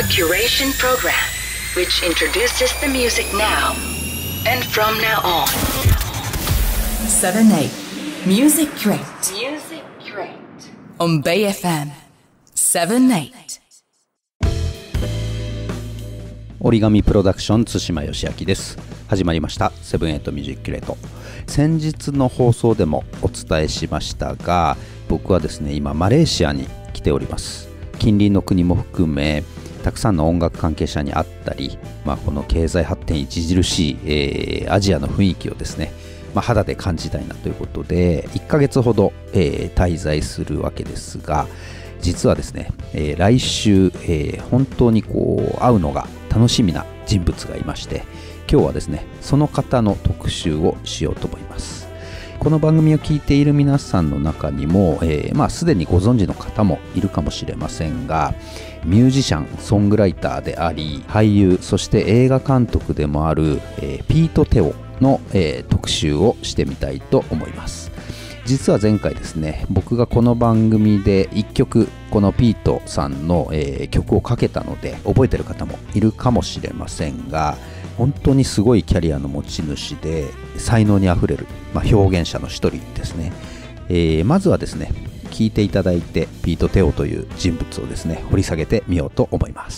A curation program which introduces the music now and from now on. 7-8 Music Crate Music Crate on Bay FM 7-8。 折り紙プロダクション対馬義明です。始まりましたセブンエイトミュージックキュレート。先日の放送でもお伝えしましたが、僕はですね今マレーシアに来ております。近隣の国も含めたくさんの音楽関係者に会ったり、この経済発展著しい、アジアの雰囲気をですね、肌で感じたいなということで1ヶ月ほど、滞在するわけですが、実はですね、来週、本当に会うのが楽しみな人物がいまして、今日はですねその方の特集をしようと思います。この番組を聞いている皆さんの中にも、すでにご存知の方もいるかもしれませんが、ミュージシャン、ソングライターであり俳優、そして映画監督でもある、ピート・テオの、特集をしてみたいと思います。実は前回ですね、僕がこの番組で1曲このピートさんの、曲をかけたので覚えてる方もいるかもしれませんが、本当にすごいキャリアの持ち主で才能にあふれる、表現者の一人ですね。まずはですね聞いていただいて、ピート・テオという人物をですね掘り下げてみようと思います。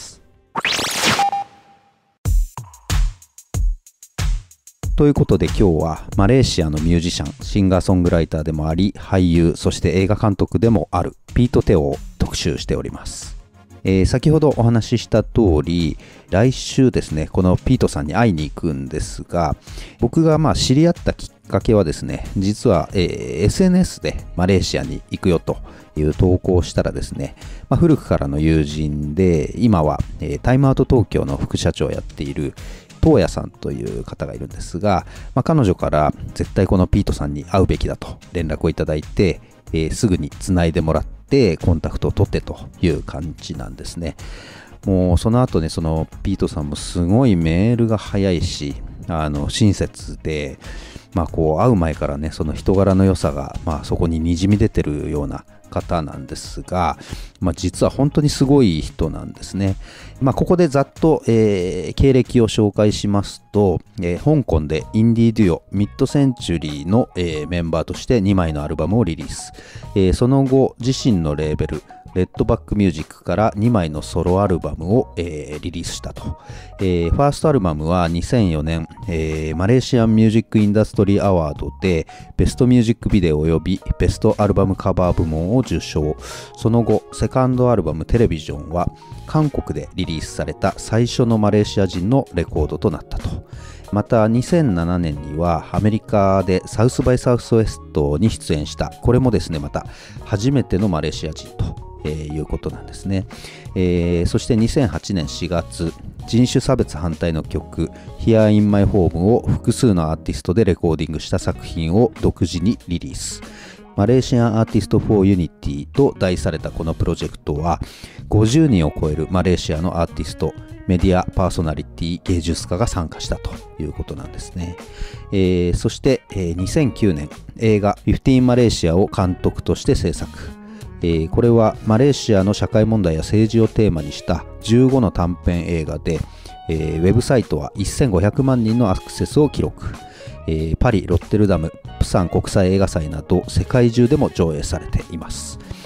ということで今日はマレーシアのミュージシャン、シンガーソングライターでもあり俳優、そして映画監督でもあるピート・テオを特集しております。先ほどお話しした通り、来週ですねこのピートさんに会いに行くんですが、僕が知り合ったきっかけはですね、実は、SNS でマレーシアに行くよという投稿をしたらですね、古くからの友人で今は、タイムアウト東京の副社長をやっている東野さんという方がいるんですが、彼女から絶対このピートさんに会うべきだと連絡をいただいて、すぐにつないでもらってコンタクトを取ってという感じなんですね。もうその後ね、そのピートさんもすごいメールが早いし、親切で、会う前からねその人柄の良さが、そこににじみ出てるような方なんですが、実は本当にすごい人なんですね。ここでざっと、経歴を紹介しますと、香港でインディーデュオミッドセンチュリーの、メンバーとして2枚のアルバムをリリース、その後自身のレーベルレッドバックミュージックから2枚のソロアルバムを、リリースしたと。ファーストアルバムは2004年、マレーシアンミュージックインダストリーアワードでベストミュージックビデオ及びベストアルバムカバー部門を受賞。その後セカンドアルバムテレビジョンは韓国でリリースされた最初のマレーシア人のレコードとなったと。また2007年にはアメリカでサウスバイサウスウェストに出演した。これもですねまた初めてのマレーシア人ということなんですね。そして2008年4月、人種差別反対の曲 Here in My Home を複数のアーティストでレコーディングした作品を独自にリリース。マレーシアンアーティスト・フォー・ユニティと題されたこのプロジェクトは50人を超えるマレーシアのアーティスト、メディアパーソナリティ、芸術家が参加したということなんですね。そして、2009年映画15マレーシアを監督として制作。これはマレーシアの社会問題や政治をテーマにした15の短編映画で、ウェブサイトは1500万人のアクセスを記録。パリ、ロッテルダム、プサン国際映画祭など世界中でも上映されています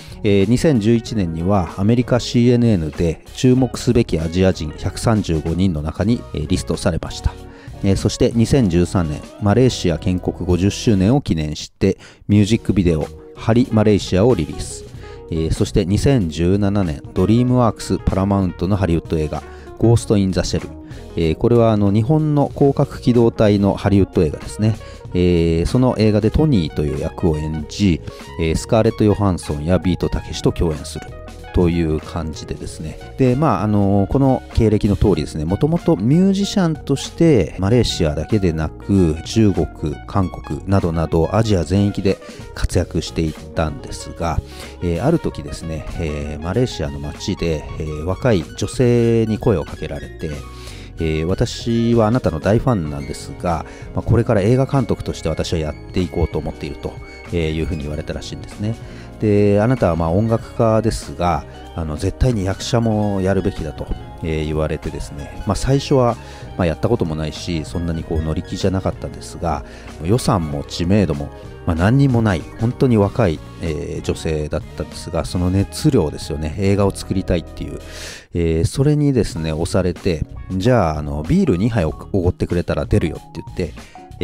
。2011年にはアメリカ CNN で注目すべきアジア人135人の中にリストされました。そして2013年マレーシア建国50周年を記念してミュージックビデオハリ・マレーシアをリリース。そして2017年ドリームワークスパラマウントのハリウッド映画ゴースト・イン・ザ・シェル、これは日本の広角機動隊のハリウッド映画ですね。その映画でトニーという役を演じ、スカーレット・ヨハンソンやビート・たけしと共演するという感じでですね。で、この経歴の通りですね、もともとミュージシャンとしてマレーシアだけでなく中国、韓国などなどアジア全域で活躍していったんですが、ある時ですね、マレーシアの街で、若い女性に声をかけられて、私はあなたの大ファンなんですが、これから映画監督として私はやっていこうと思っているというふうに言われたらしいんですね。 で、あなたはまあ音楽家ですが、絶対に役者もやるべきだと、言われてですね、最初はやったこともないし、そんなに乗り気じゃなかったんですが、予算も知名度も何にもない本当に若い、女性だったんですが、その熱量ですよね。映画を作りたいっていう、それにですね押されて、じゃあ、ビール2杯おごってくれたら出るよって言って、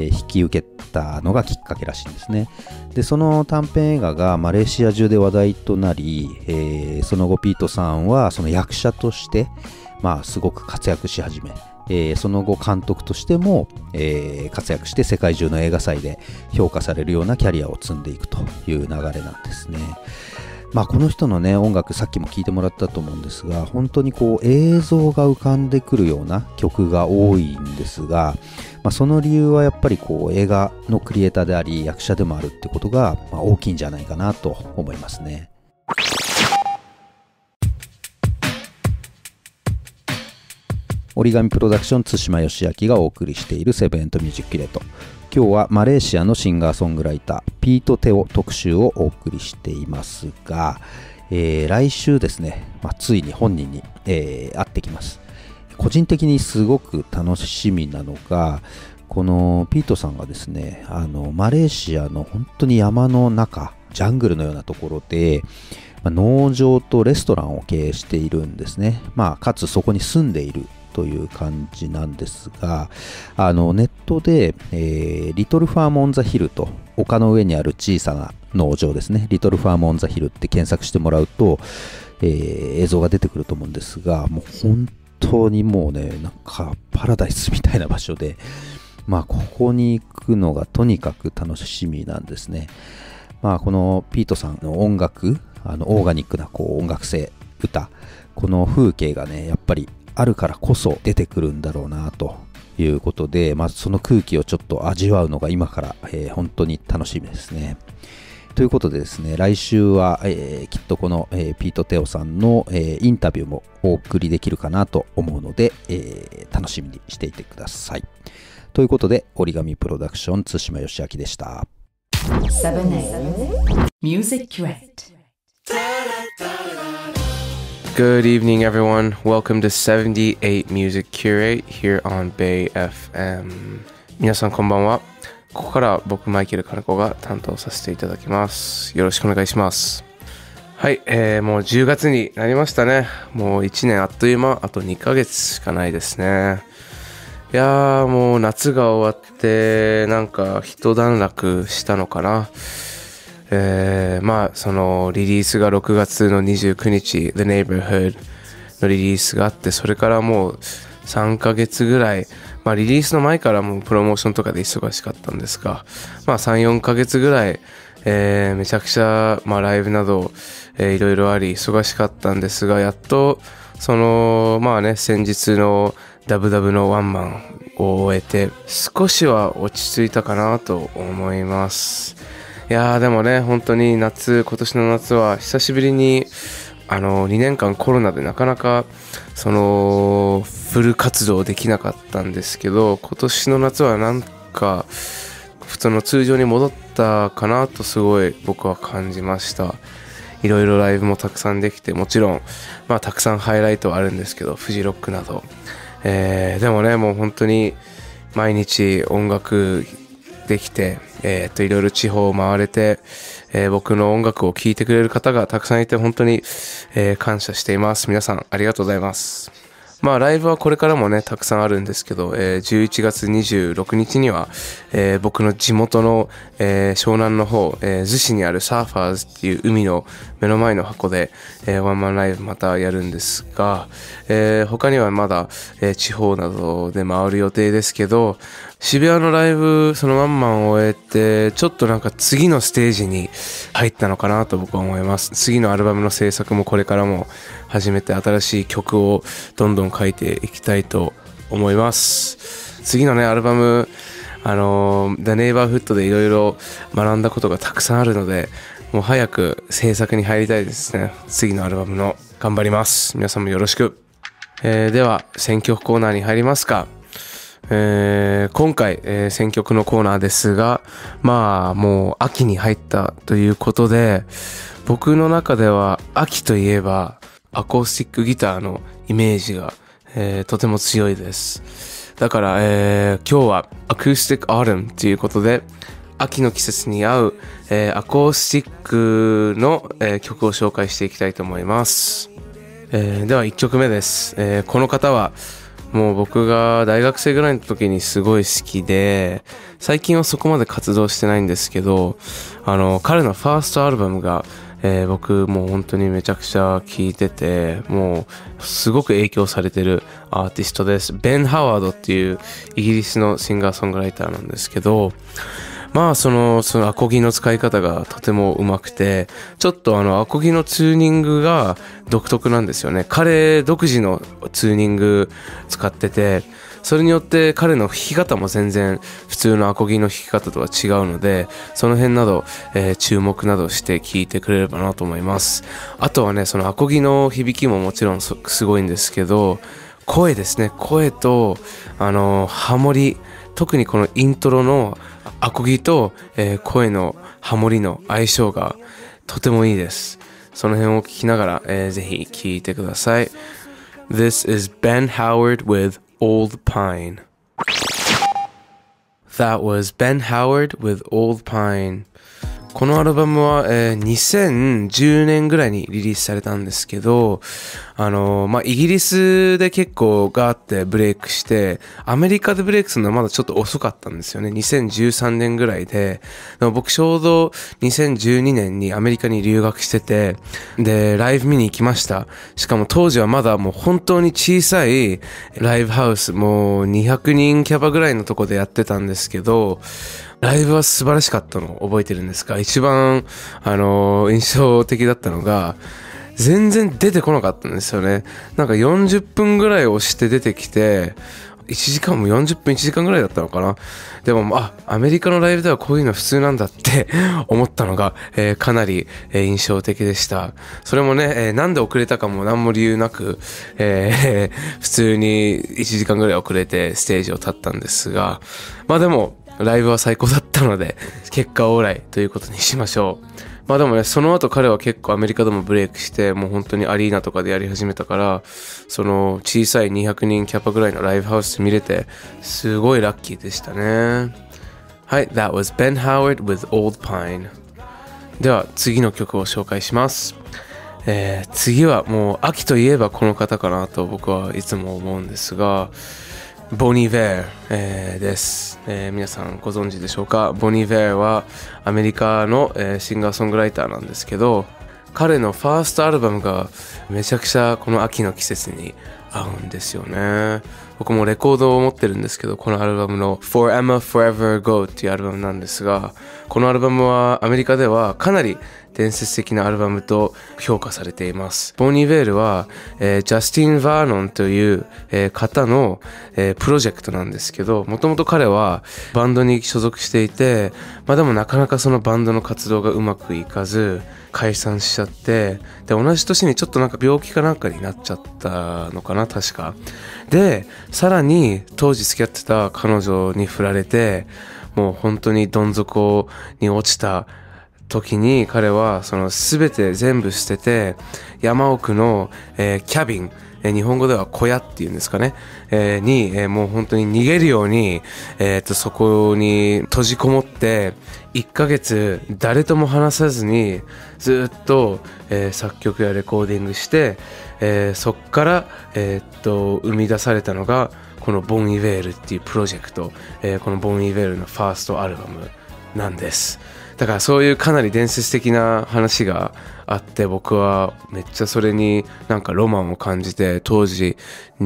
引き受けたのがきっかけらしいんですね。で、その短編映画がマレーシア中で話題となり、その後ピートさんはその役者としてすごく活躍し始め、その後監督としても、活躍して世界中の映画祭で評価されるようなキャリアを積んでいくという流れなんですね。この人のね音楽、さっきも聴いてもらったと思うんですが、本当に映像が浮かんでくるような曲が多いんですが、その理由はやっぱり映画のクリエイターであり役者でもあるってことが大きいんじゃないかなと思いますね。折り紙プロダクション対馬義明がお送りしているセブン&ミュージックレート。今日はマレーシアのシンガーソングライターピート・テオ特集をお送りしていますが、来週ですね、ついに本人に、会ってきます。個人的にすごく楽しみなのが、このピートさんがですね、マレーシアの本当に山の中、ジャングルのようなところで、農場とレストランを経営しているんですね。かつそこに住んでいるという感じなんですが、ネットで、リトルファームオンザヒルと丘の上にある小さな農場ですね、リトルファームオンザヒルって検索してもらうと、映像が出てくると思うんですが、もう本当にもうね、なんかパラダイスみたいな場所で、ここに行くのがとにかく楽しみなんですね。このピートさんの音楽、オーガニックな音楽性、歌、この風景がねやっぱりあるからこそ出てくるんだろうなということで、その空気をちょっと味わうのが今から、本当に楽しみですね。ということでですね、来週は、きっとこの、ピート・テオさんの、インタビューもお送りできるかなと思うので、楽しみにしていてください。ということで、折り紙プロダクション対馬義明でした。 7 Music Crate. Good evening, everyone. Welcome to 78 Music Curate here on Bay FM. 皆さんこんばんは。ここから僕マイケル金子が担当させていただきます。よろしくお願いします。はい、もう10月になりましたね。もう1年あっという間、あと2ヶ月しかないですね。いやー、もう夏が終わってなんか一段落したのかな。そのリリースが6月の29日 The Neighborhood のリリースがあって、それからもう3ヶ月ぐらい、リリースの前からもうプロモーションとかで忙しかったんですが、3、4ヶ月ぐらい、めちゃくちゃ、ライブなど、いろいろあり忙しかったんですが、やっとその先日のダブダブのワンマンを終えて少しは落ち着いたかなと思います。いやーでもね、本当に今年の夏は久しぶりに2年間コロナでなかなかそのフル活動できなかったんですけど、今年の夏はなんかその通常に戻ったかなとすごい僕は感じました。いろいろライブもたくさんできて、もちろんたくさんハイライトはあるんですけど、フジロックなど、でもね、もう本当に毎日音楽できて、いろいろ地方を回れて、僕の音楽を聴いてくれる方がたくさんいて本当に、感謝しています。皆さんありがとうございます。ライブはこれからもねたくさんあるんですけど、11月26日には、僕の地元の、湘南の方、逗子にあるサーファーズっていう海の目の前の箱で、ワンマンライブまたやるんですが、他にはまだ、地方などで回る予定ですけど、渋谷のライブそのワンマンを終えてちょっとなんか次のステージに入ったのかなと僕は思います。次のアルバムの制作もこれからも始めて、新しい曲をどんどん書いていきたいと思います。次のねアルバムThe Neighborhood でいろいろ学んだことがたくさんあるので、もう早く制作に入りたいですね。次のアルバムの頑張ります。皆さんもよろしく。では選曲コーナーに入りますか。今回、選曲のコーナーですが、もう秋に入ったということで、 僕の中では秋といえばアコースティックギターのイメージが、とても強いです。だから、今日はアコースティックアートムということで、秋の季節に合う、アコースティックの、曲を紹介していきたいと思います。では1曲目です。この方はもう僕が大学生ぐらいの時にすごい好きで、最近はそこまで活動してないんですけど、彼のファーストアルバムが、僕もう本当にめちゃくちゃ聴いてて、もうすごく影響されてるアーティストです。ベン・ハワードっていうイギリスのシンガーソングライターなんですけど、まあそのアコギの使い方がとても上手くて、ちょっとアコギのチューニングが独特なんですよね。彼独自のチューニング使ってて、それによって彼の弾き方も全然普通のアコギの弾き方とは違うので、その辺など、注目などして聴いてくれればなと思います。あとはね、そのアコギの響きももちろんすごいんですけど、声ですね。声とハモリ、特にこのイントロのアコギと、声のハモリの相性がとてもいいです。その辺を聞きながら、ぜひ聞いてください。This is Ben Howard with Old Pine. That was Ben Howard with Old Pine. このアルバムは、2010年ぐらいにリリースされたんですけど、イギリスで結構ガーってブレイクして、アメリカでブレイクするのはまだちょっと遅かったんですよね。2013年ぐらいで、僕ちょうど2012年にアメリカに留学してて、で、ライブ見に行きました。しかも当時はまだもう本当に小さいライブハウス、もう200人キャパぐらいのとこでやってたんですけど、ライブは素晴らしかったのを覚えてるんですが、一番、印象的だったのが、全然出てこなかったんですよね。なんか40分ぐらい押して出てきて、1時間も40分1時間ぐらいだったのかな。でも、アメリカのライブではこういうの普通なんだって思ったのが、かなり、印象的でした。それもね、なんで遅れたかも何も理由なく、普通に1時間ぐらい遅れてステージを立ったんですが、でも、ライブは最高だったので、結果オーライということにしましょう。でもね、その後彼は結構アメリカでもブレイクして、もう本当にアリーナとかでやり始めたから、その小さい200人キャパぐらいのライブハウス見れて、すごいラッキーでしたね。はい、That was Ben Howard with Old Pine。では次の曲を紹介します。次はもう秋といえばこの方かなと僕はいつも思うんですが、ボニー・ベア、です、皆さんご存知でしょうか。ボニー・ベアはアメリカの、シンガーソングライターなんですけど、彼のファーストアルバムがめちゃくちゃこの秋の季節に合うんですよね。僕もレコードを持ってるんですけど、このアルバムの For Emma Forever Go っていうアルバムなんですが、このアルバムはアメリカではかなり伝説的なアルバムと評価されています。ボニー・ベールは、ジャスティン・バーノンという、方の、プロジェクトなんですけど、もともと彼はバンドに所属していて、でもなかなかそのバンドの活動がうまくいかず解散しちゃって、で同じ年にちょっとなんか病気かなんかになっちゃったのかな、確か。でさらに当時付き合ってた彼女に振られて、もう本当にどん底に落ちた時に彼はその全て全部捨てて、山奥の、キャビン、日本語では小屋っていうんですかね、に、もう本当に逃げるように、そこに閉じこもって1ヶ月誰とも話さずにずっと、作曲やレコーディングして、そっから、生み出されたのがこのボン・イヴェールっていうプロジェクト、このボン・イヴェールのファーストアルバムなんです。だからそういうかなり伝説的な話があって、僕はめっちゃそれになんかロマンを感じて、当時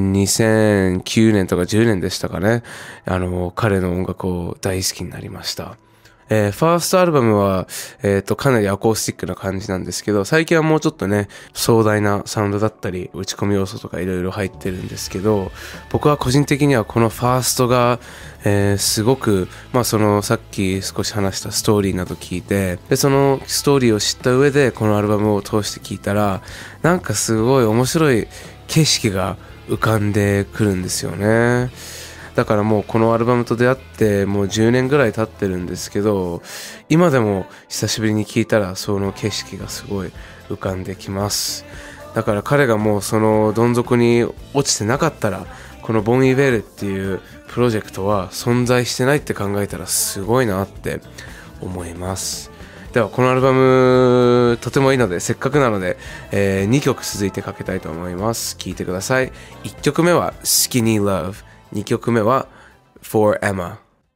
2009年とか10年でしたかね、彼の音楽を大好きになりました。ファーストアルバムは、かなりアコースティックな感じなんですけど、最近はもうちょっとね、壮大なサウンドだったり、打ち込み要素とかいろいろ入ってるんですけど、僕は個人的にはこのファーストが、すごく、そのさっき少し話したストーリーなど聞いて、で、そのストーリーを知った上でこのアルバムを通して聞いたら、なんかすごい面白い景色が浮かんでくるんですよね。 だからもうこのアルバムと出会ってもう10年ぐらい経ってるんですけど、今でも久しぶりに聴いたらその景色がすごい浮かんできます。だから彼がもうそのどん底に落ちてなかったら、このボン・イヴェルっていうプロジェクトは存在してないって考えたらすごいなって思います。ではこのアルバムとてもいいので、せっかくなので、2曲続いてかけたいと思います。聴いてください。1曲目は Skinny Love、 2曲目は For Emma。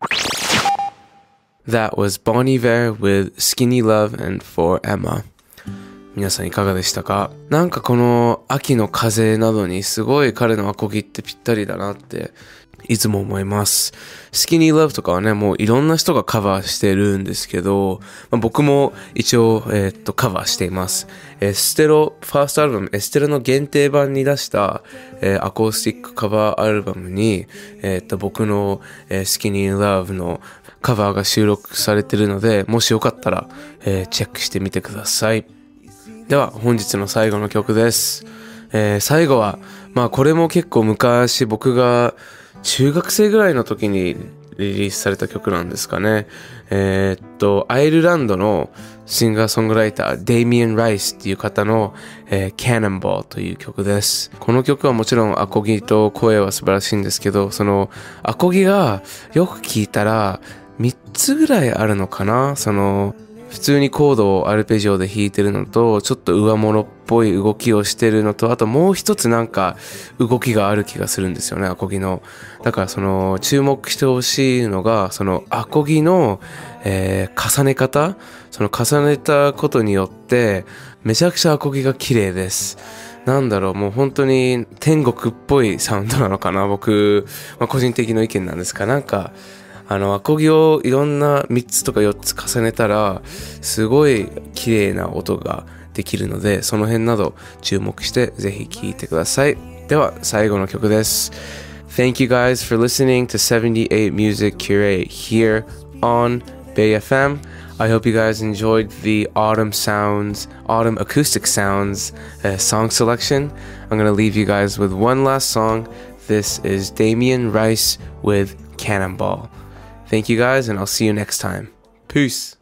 That was Bon Iver with Skinny Love and For Emma。 皆さんいかがでしたか？なんかこの秋の風などにすごい彼のアコギってぴったりだなっていつも思います。Skinny Love とかはね、もういろんな人がカバーしてるんですけど、僕も一応、カバーしています。エステロ、ファーストアルバム、エステロの限定版に出した、アコースティックカバーアルバムに、僕の、Skinny Love のカバーが収録されてるので、もしよかったら、チェックしてみてください。では、本日の最後の曲です。最後は、これも結構昔僕が中学生ぐらいの時にリリースされた曲なんですかね。アイルランドのシンガーソングライターデイミアン・ライスっていう方の、Cannonball という曲です。この曲はもちろんアコギと声は素晴らしいんですけど、そのアコギがよく聞いたら3つぐらいあるのかな。その普通にコードをアルペジオで弾いてるのと、ちょっと上物っぽい動きをしてるのと、あともう一つなんか動きがある気がするんですよね、アコギの。だからその注目してほしいのが、そのアコギの、重ね方、その重ねたことによってめちゃくちゃアコギが綺麗です。なんだろう、もう本当に天国っぽいサウンドなのかな、僕、個人的な意見なんですが、なんかアコギをいろんな3つとか4つ重ねたらすごい綺麗な音ができるので、その辺など注目してぜひ聴いてください。では最後の曲です。 Thank you guys for listening to 78 Music Curate here on Bay FM. I hope you guys enjoyed the autumn acoustic sounds song selection. I'm going to leave you guys with one last song. This is Damian Rice with Cannonball. Thank you guys, and I'll see you next time. Peace.